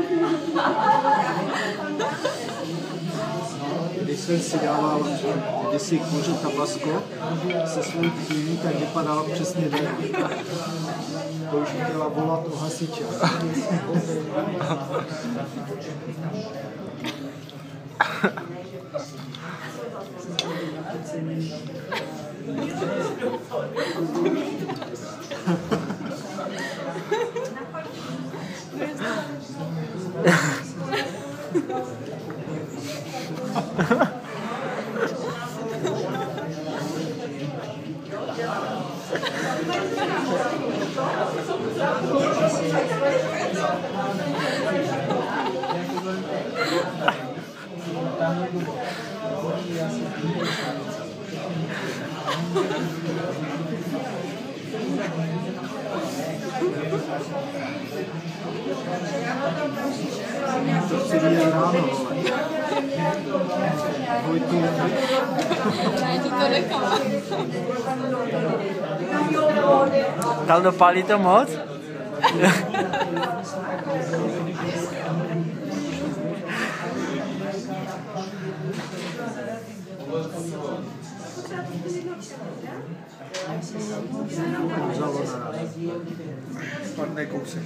Když jsem si dával kdysi kůžu tabasko se svou chvílí, tak vypadalo přesně tak. To už chtěla volat o hasiče. To chci vidět ráno, Vojtu. Já ti to nechám. Tam dopálí to moc? Spadne kousek.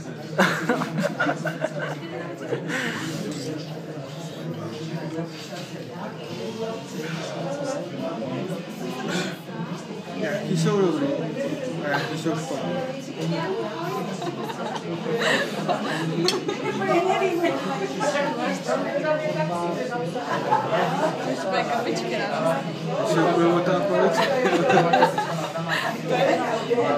Jaký jsou dobrý a jaký jsou špatný. To je kapičky, ne? Asi úplně ta policie.